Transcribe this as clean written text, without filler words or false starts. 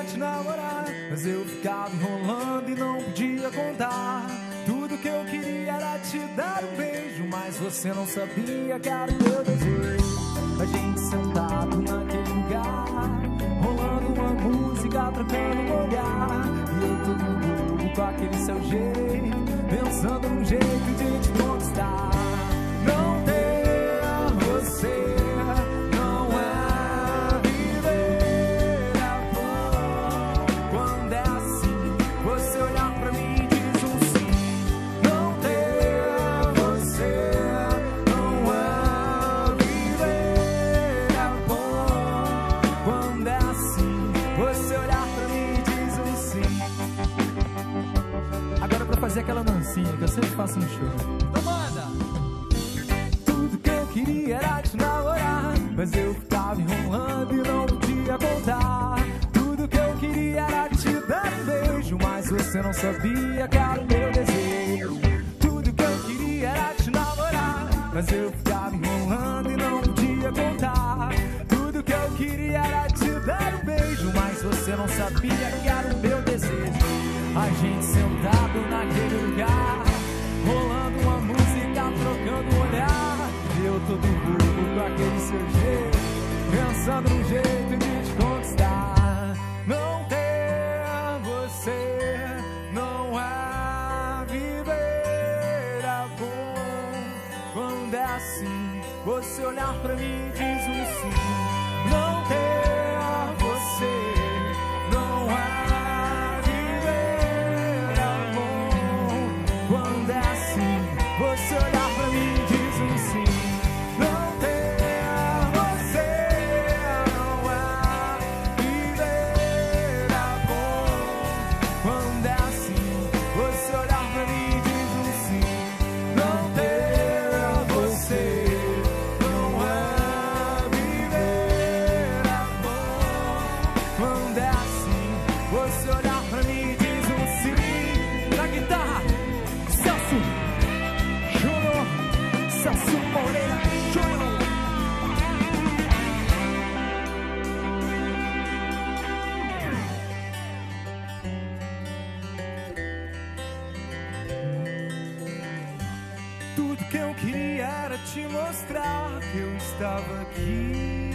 te namorar, mas eu ficava enrolando e não podia contar. Tudo que eu queria era te dar um beijo, mas você não sabia que era o meu desejo. A gente sentado naquele lugar, rolando uma música, trocando um olhar, e eu todo louco com aquele seu jeito, pensando num jeito de te conquistar. Não ter você não é viver, é bom. Quando é assim, você olhar pra mim e diz um sim. Não ter você não é viver, é bom. Quando é assim, você olhar pra mim e diz um sim. Agora pra fazer aquela dancinha que eu sempre faço no show. Então manda! Tudo que eu queria era te namorar, mas eu ficava enrolando e não podia contar. Tudo que eu queria era te dar um beijo, mas você não sabia que era o meu desejo. Tudo que eu queria era te namorar, mas eu ficava enrolando e não podia contar. Tudo que eu queria era te dar um beijo, mas você não sabia que era o meu desejo. A gente sentado naquele lugar, rolando uma música, trocando um olhar, e eu todo burro com aquele seu jeito, pensando num jeito de te conquistar. Não ter você não é viver, é bom. Quando é assim, você olhar pra mim e diz um sim. Não ter você não é viver, é bom. Quando é assim, você olhar pra mim e diz um sim. Não ter você não é viver, é bom. Quando é assim, você olhar pra mim e diz um sim. Não ter você não é viver, é bom. Quando é assim, você olhar pra mim e diz um sim. Na guitarra, Celso Júnior, Celso Moreira Júnior. Tudo que eu queria era te mostrar que eu estava aqui.